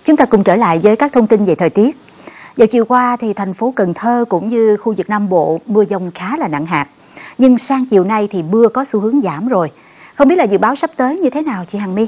Chúng ta cùng trở lại với các thông tin về thời tiết. Vào chiều qua thì thành phố Cần Thơ cũng như khu vực Nam Bộ mưa dông khá là nặng hạt. Nhưng sang chiều nay thì mưa có xu hướng giảm rồi. Không biết là dự báo sắp tới như thế nào chị Hằng My?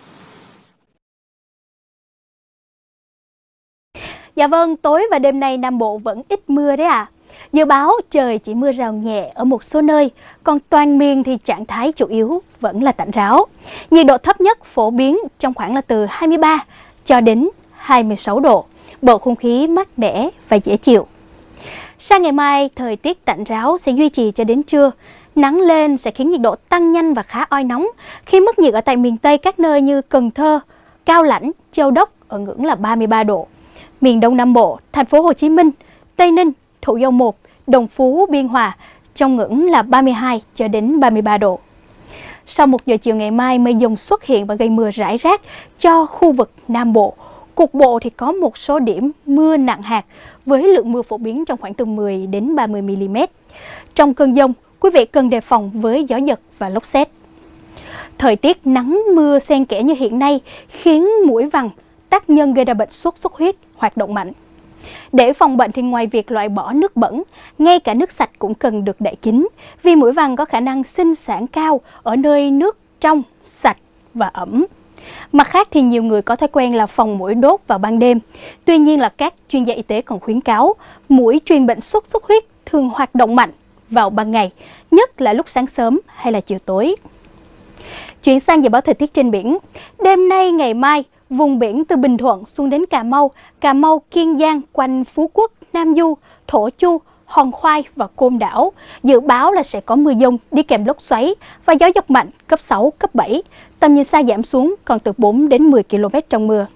Dạ vâng, tối và đêm nay Nam Bộ vẫn ít mưa đấy ạ. Dự báo trời chỉ mưa rào nhẹ ở một số nơi, còn toàn miền thì trạng thái chủ yếu vẫn là tạnh ráo. Nhiệt độ thấp nhất phổ biến trong khoảng là từ 23 cho đến 26 độ, bầu không khí mát mẻ và dễ chịu. Sang ngày mai, thời tiết tạnh ráo sẽ duy trì cho đến trưa. Nắng lên sẽ khiến nhiệt độ tăng nhanh và khá oi nóng, khi mức nhiệt ở tại miền Tây các nơi như Cần Thơ, Cao Lãnh, Châu Đốc ở ngưỡng là 33 độ. Miền Đông Nam Bộ, thành phố Hồ Chí Minh, Tây Ninh, Thủ Dầu Một, Đồng Phú, Biên Hòa trong ngưỡng là 32 cho đến 33 độ. Sau 1 giờ chiều ngày mai, mây dông xuất hiện và gây mưa rải rác cho khu vực Nam Bộ. Cục bộ thì có một số điểm mưa nặng hạt với lượng mưa phổ biến trong khoảng từ 10 đến 30 mm. Trong cơn dông, quý vị cần đề phòng với gió giật và lốc sét. Thời tiết nắng mưa xen kẽ như hiện nay khiến muỗi vằn, tác nhân gây ra bệnh sốt xuất huyết hoạt động mạnh. Để phòng bệnh thì ngoài việc loại bỏ nước bẩn, ngay cả nước sạch cũng cần được đậy kín, vì muỗi vằn có khả năng sinh sản cao ở nơi nước trong, sạch và ẩm. Mặt khác thì nhiều người có thói quen là phòng muỗi đốt vào ban đêm. Tuy nhiên là các chuyên gia y tế còn khuyến cáo muỗi truyền bệnh sốt xuất huyết thường hoạt động mạnh vào ban ngày, nhất là lúc sáng sớm hay là chiều tối. Chuyển sang dự báo thời tiết trên biển. Đêm nay, ngày mai, vùng biển từ Bình Thuận xuống đến Cà Mau, Kiên Giang, quanh Phú Quốc, Nam Du, Thổ Chu, Hòn Khoai và Côn Đảo dự báo là sẽ có mưa dông đi kèm lốc xoáy và gió giật mạnh cấp 6, cấp 7. Tầm nhìn xa giảm xuống còn từ 4 đến 10 km trong mưa.